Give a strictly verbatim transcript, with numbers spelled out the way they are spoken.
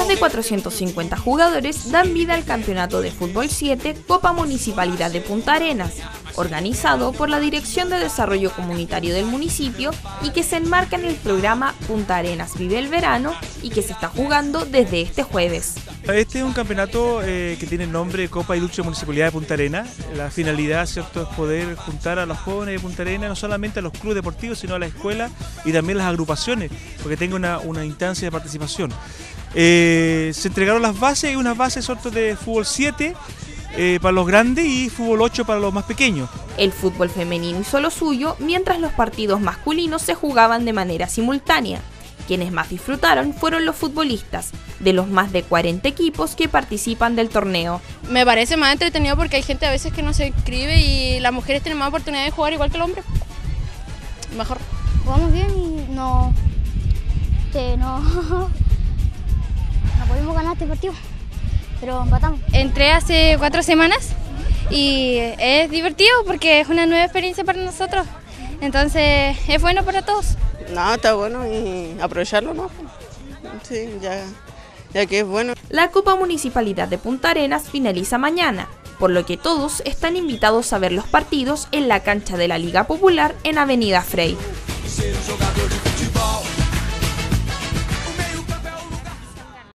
de cuatrocientos cincuenta jugadores dan vida al campeonato de fútbol siete Copa Municipalidad de Punta Arenas, organizado por la Dirección de Desarrollo Comunitario del municipio y que se enmarca en el programa Punta Arenas Vive el Verano y que se está jugando desde este jueves. Este es un campeonato eh, que tiene el nombre de Copa y Lucha Municipalidad de Punta Arenas. La finalidad, ¿cierto?, es poder juntar a los jóvenes de Punta Arenas, no solamente a los clubes deportivos, sino a la escuela y también las agrupaciones, porque tenga una, una instancia de participación. Eh, se entregaron las bases y unas bases ¿cierto?, de fútbol siete eh, para los grandes y fútbol ocho para los más pequeños. El fútbol femenino hizo lo suyo, mientras los partidos masculinos se jugaban de manera simultánea. Quienes más disfrutaron fueron los futbolistas, de los más de cuarenta equipos que participan del torneo. Me parece más entretenido porque hay gente a veces que no se inscribe y las mujeres tienen más oportunidad de jugar igual que el hombre. Mejor. Jugamos bien y no, este, no, no pudimos ganar este partido, pero empatamos. Entré hace cuatro semanas y es divertido porque es una nueva experiencia para nosotros, entonces es bueno para todos. No, está bueno y aprovecharlo, ¿no? Sí, ya, ya que es bueno. La Copa Municipalidad de Punta Arenas finaliza mañana, por lo que todos están invitados a ver los partidos en la cancha de la Liga Popular en Avenida Frey.